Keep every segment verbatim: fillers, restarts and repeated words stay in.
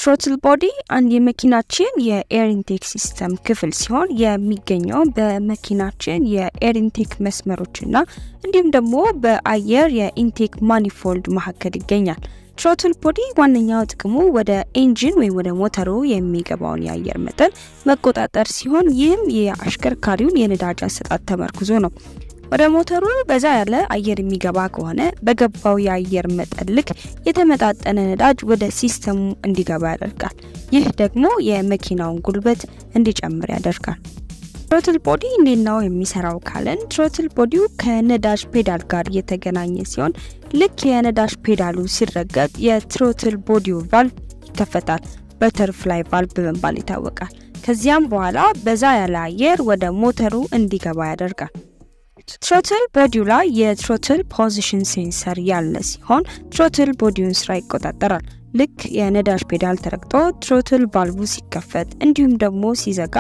Throttle body and የመኪናችን የኤር ኢንቴክ ሲስተም ክፍል ሲሆን የሚገኘው በመኪናችን የኤር ኢንቴክ መስመሮችና እንዲሁም ደግሞ በአየር የኢንቴክ ማኒፎልድ መካከል ይገኛል። Throttle body ዋነኛው ጥቅሙ ወደ ኢንጂን ወይ ወደ ሞተሩ የሚገባውን የአየር መጠን መቆጣጠር ሲሆን ይህም የአሽከርካሪውን የነዳጅ አሰጣጥ ተመርኩዞ ነው። ወደ ሞተሩ በዛ ያለ አየር የሚገባ ከሆነ በገባው የአየር መጠን ልክ የተመጣጠነ ነዳጅ ወደ ሲስተሙ እንዲገባ ያደርጋል። ይህ ደግሞ የመኪናውን ጉልበት እንዲጨምር ያደርጋል። Throttle body እንዴት ነው የሚሰራው ካለን Throttle body ከነዳጅ ፔዳል ጋር የተገናኘ ሲሆን ልክ የነዳጅ ፔዳሉ ሲረገጥ የትሮትል ቦዲው ቫልቭ ይከፈታል። በተርፍላይ ቫልቭ በመባል ይታወቃል። ከዚያም በኋላ በዛ ያለ አየር ወደ ሞተሩ እንዲገባ ያደርጋል። Throttle body ላይ የትሮትል ፖዚሽን ሴንሰር ያለ ሲሆን ትሮትል ቦዲውን ስራ ይቆጣጠራል። ልክ የነዳጅ ፔዳል ተረግጦ ትሮትል ቫልቭ ሲከፈት እንዲሁም ደግሞ ሲዘጋ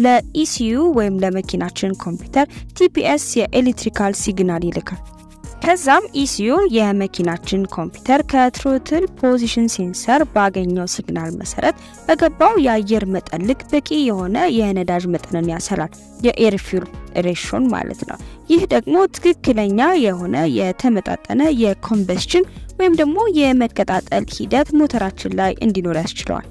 ለኢሲዩ ወይም ለመኪናችን ኮምፒውተር ቲፒኤስ የኤሌክትሪካል ሲግናል ይልካል። ከዛም ኢሲዩ የመኪናችን ኮምፒውተር ከትሮትል ፖዚሽን ሴንሰር ባገኘው ሲግናል መሰረት በገባው የአየር መጠን ልክ በቂ የሆነ የነዳጅ መጠንን ያሰላል። የኤር ፊውል ሬሽዮን ማለት ነው። ይህ ደግሞ ትክክለኛ የሆነ የተመጣጠነ የኮምበስሽን ወይም ደግሞ የመቀጣጠል ሂደት ሞተራችን ላይ እንዲኖር ያስችላል።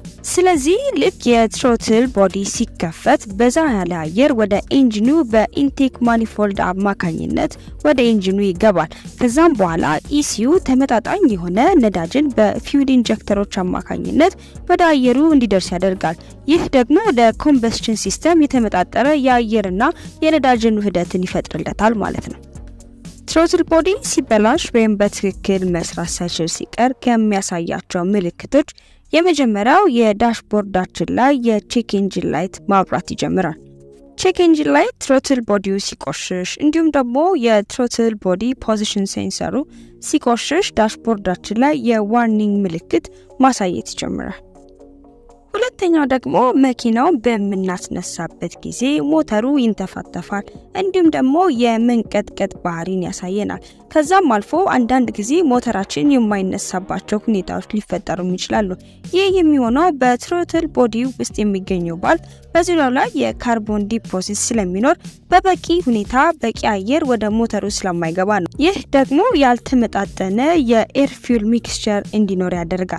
ስለዚህ ልክ የትሮትል ቦዲ ሲከፈት በዛ ያለ አየር ወደ ኢንጂኑ በኢንቴክ ማኒፎልድ አማካኝነት ወደ ኢንጂኑ ይገባል። ከዛም በኋላ ኢሲዩ ተመጣጣኝ የሆነ ነዳጅን በፊውል ኢንጀክተሮች አማካኝነት ወደ አየሩ እንዲደርስ ያደርጋል። ይህ ደግሞ ለኮምበስሽን ሲስተም የተመጣጠረ የአየርና የነዳጅን ውህደትን ይፈጥርለታል ማለት ነው። Throttle body ሲበላሽ ወይም በትክክል መስራት ሳይችል ሲቀር ከሚያሳያቸው ምልክቶች የመጀመሪያው የዳሽቦርዳችን ላይ የቼክ ኢንጂን ላይት ማብራት ይጀምራል። ቼክ ኢንጂን ላይት ትሮትል ቦዲው ሲቆሽሽ እንዲሁም ደግሞ የትሮትል ቦዲ ፖዚሽን ሴንሰሩ ሲቆሽሽ ዳሽቦርዳችን ላይ የዋርኒንግ ምልክት ማሳየት ይጀምራል። ሁለተኛው ደግሞ መኪናው በመናስነሳበት ጊዜ ሞተሩ ይንተፋተፋል እንዲሁም ደግሞ የመንቀጥቀጥ ባህሪን ያሳየናል። ከዛም አልፎ አንዳንድ ጊዜ ሞተራችን የማይነሳባቸው ሁኔታዎች ሊፈጠሩ ይችላሉ። ይህ የሚሆነው በትሮትል ቦዲው ውስጥ የሚገኘው ባልቭ በዙሪያው ላይ የካርቦን ዲፖዚት ስለሚኖር በበቂ ሁኔታ በቂ አየር ወደ ሞተሩ ስለማይገባ ነው። ይህ ደግሞ ያልተመጣጠነ የኤር ፊውል ሚክስቸር እንዲኖር ያደርጋል።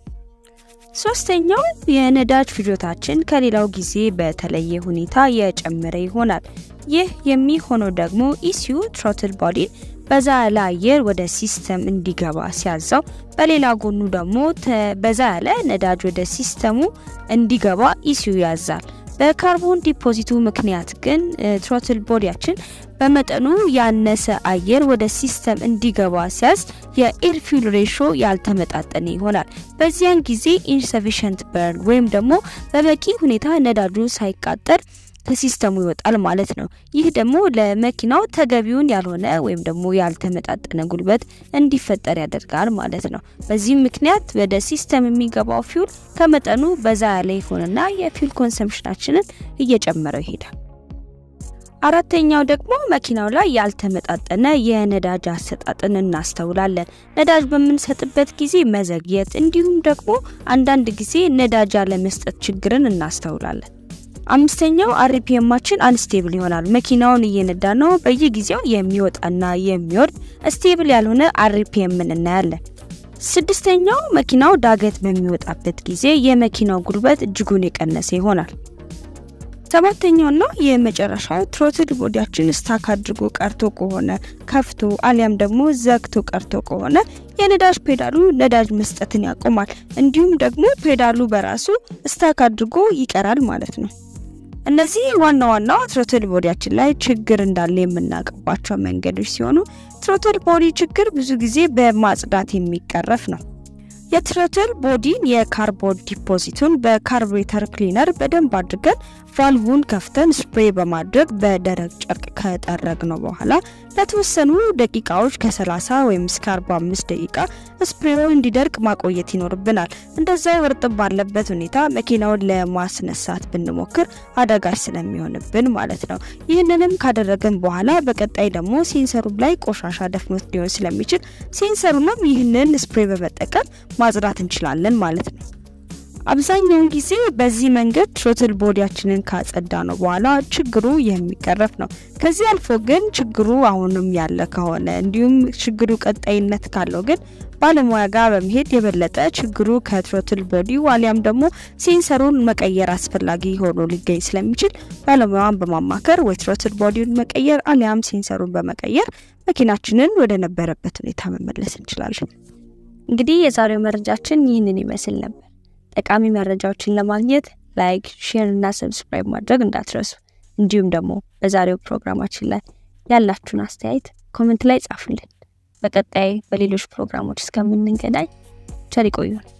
ሶስተኛው የነዳጅ ፍጆታችን ከሌላው ጊዜ በተለየ ሁኔታ የጨመረ ይሆናል። ይህ የሚሆነው ደግሞ ኢሲዩ ትሮትል ቦዲ በዛ ያለ አየር ወደ ሲስተም እንዲገባ ሲያዛው በሌላ ጎኑ ደግሞ በዛ ያለ ነዳጅ ወደ ሲስተሙ እንዲገባ ኢሲዩ ያዛል። በካርቦን ዲፖዚቱ ምክንያት ግን ትሮትል ቦዲያችን በመጠኑ ያነሰ አየር ወደ ሲስተም እንዲገባ ሲያዝ የኤር ፊውል ሬሽዮ ያልተመጣጠነ ይሆናል። በዚያን ጊዜ ኢንሰፊሽንት በርን ወይም ደግሞ በበቂ ሁኔታ ነዳጁ ሳይቃጠል ከሲስተሙ ይወጣል ማለት ነው። ይህ ደግሞ ለመኪናው ተገቢውን ያልሆነ ወይም ደግሞ ያልተመጣጠነ ጉልበት እንዲፈጠር ያደርጋል ማለት ነው። በዚህ ምክንያት ወደ ሲስተም የሚገባው ፊውል ከመጠኑ በዛ ያለ ይሆንና የፊውል ኮንሰምፕሽናችንን እየጨመረ ይሄዳል። አራተኛው ደግሞ መኪናው ላይ ያልተመጣጠነ የነዳጅ አሰጣጥን እናስተውላለን። ነዳጅ በምንሰጥበት ጊዜ መዘግየት እንዲሁም ደግሞ አንዳንድ ጊዜ ነዳጅ ያለመስጠት ችግርን እናስተውላለን። አምስተኛው አርፒኤማችን አንስቴብል ይሆናል። መኪናውን እየነዳ ነው በየጊዜው የሚወጣና የሚወርድ ስቴብል ያልሆነ አርፒኤምን እናያለን። ስድስተኛው መኪናው ዳገት በሚወጣበት ጊዜ የመኪናው ጉልበት እጅጉን የቀነሰ ይሆናል። ሰባተኛውና የመጨረሻው ትሮትል ቦዲያችን ስታክ አድርጎ ቀርቶ ከሆነ ከፍቶ አሊያም ደግሞ ዘግቶ ቀርቶ ከሆነ የነዳጅ ፔዳሉ ነዳጅ መስጠትን ያቆማል። እንዲሁም ደግሞ ፔዳሉ በራሱ ስታክ አድርጎ ይቀራል ማለት ነው። እነዚህ ዋና ዋና ትሮትል ቦዲያችን ላይ ችግር እንዳለ የምናቀባቸው መንገዶች ሲሆኑ ትሮትል ቦዲ ችግር ብዙ ጊዜ በማጽዳት የሚቀረፍ ነው። የትሮትል ቦዲን የካርቦን ዲፖዚቱን በካርቡሬተር ክሊነር በደንብ አድርገን ቫልቭን ከፍተን ስፕሬይ በማድረግ በደረቅ ጨርቅ ከጠረግነው በኋላ ለተወሰኑ ደቂቃዎች ከ30 ወይም እስከ አርባ አምስት ደቂቃ ስፕሬው እንዲደርቅ ማቆየት ይኖርብናል። እንደዛ ወርጥብ ባለበት ሁኔታ መኪናውን ለማስነሳት ብንሞክር አደጋች ስለሚሆንብን ማለት ነው። ይህንንም ካደረግን በኋላ በቀጣይ ደግሞ ሴንሰሩ ላይ ቆሻሻ ደፍኖት ሊሆን ስለሚችል ሴንሰሩንም ይህንን ስፕሬይ በመጠቀም ማጽዳት እንችላለን ማለት ነው። አብዛኛውን ጊዜ በዚህ መንገድ ትሮትል ቦዲያችንን ካጸዳ ነው በኋላ ችግሩ የሚቀረፍ ነው። ከዚህ አልፎ ግን ችግሩ አሁንም ያለ ከሆነ እንዲሁም ችግሩ ቀጣይነት ካለው ግን ባለሙያ ጋር በመሄድ የበለጠ ችግሩ ከትሮትል ቦዲ ዋሊያም ደግሞ ሴንሰሩን መቀየር አስፈላጊ ሆኖ ሊገኝ ስለሚችል ባለሙያን በማማከር ወይ ትሮትል ቦዲውን መቀየር አሊያም ሴንሰሩን በመቀየር መኪናችንን ወደ ነበረበት ሁኔታ መመለስ እንችላለን። እንግዲህ የዛሬው መረጃችን ይህንን ይመስል ነበር። ጠቃሚ መረጃዎችን ለማግኘት ላይክ፣ ሼር እና ሰብስክራይብ ማድረግ እንዳትረሱ። እንዲሁም ደግሞ በዛሬው ፕሮግራማችን ላይ ያላችሁን አስተያየት ኮሜንት ላይ ጻፉልን። በቀጣይ በሌሎች ፕሮግራሞች እስከምንገናኝ ቸር ይቆዩን።